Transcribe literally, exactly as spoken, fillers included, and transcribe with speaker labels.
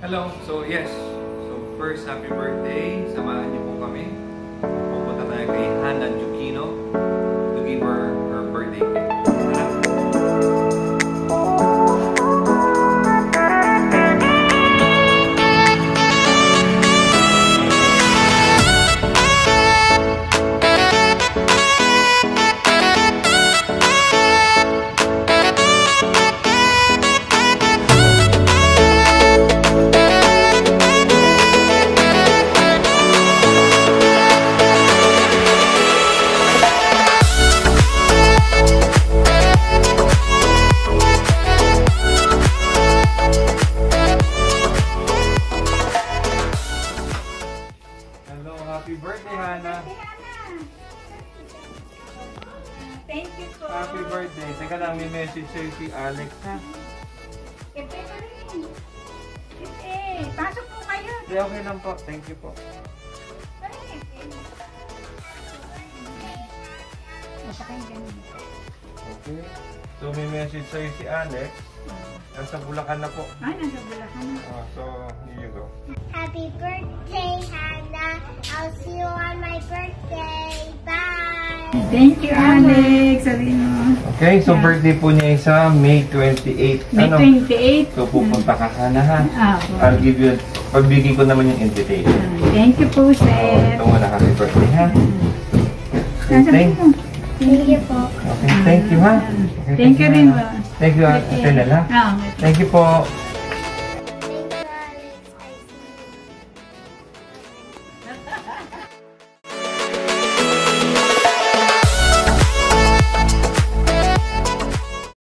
Speaker 1: Hello. So yes. So first, happy birthday. Samahan niyo po kami. Pupunta tayo kay Hannah Dioquino to give her her birthday cake. Happy birthday, Hannah!
Speaker 2: Thank you po.
Speaker 1: Happy birthday. Teka lang, may message sa'yo si Alex, ha?
Speaker 2: Kepe pa rin. Kepe, pasok po kayo.
Speaker 1: Hindi, okay lang po. Thank you po. Okay. So, may message sa'yo si Alex. Nasa Bulacan na po.
Speaker 2: Ah, nasa Bulacan na.
Speaker 1: Oh, so, here you go.
Speaker 3: Happy birthday, Hannah. I'll see you on my birthday. Bye!
Speaker 2: Thank you, Alex. Sabi mo.
Speaker 1: Okay, so birthday po niya isa, May twenty-eighth.
Speaker 2: May
Speaker 1: Ano?
Speaker 2: twenty-eighth.
Speaker 1: So, pupunta ka, Hannah, ha?
Speaker 2: Ah,
Speaker 1: I'll give you, pagbigay ko naman yung invitation.
Speaker 2: thank you po,
Speaker 1: So,
Speaker 2: sir.
Speaker 1: ito muna, happy birthday, ha?
Speaker 2: Sabi
Speaker 1: Thank,
Speaker 2: mo.
Speaker 3: Thank you po.
Speaker 1: okay, thank you, ha? Okay,
Speaker 2: Thank you rin,
Speaker 1: Hannah.
Speaker 2: ba?
Speaker 1: Thank you, Ate Nela.
Speaker 2: Ah,
Speaker 1: Thank you po.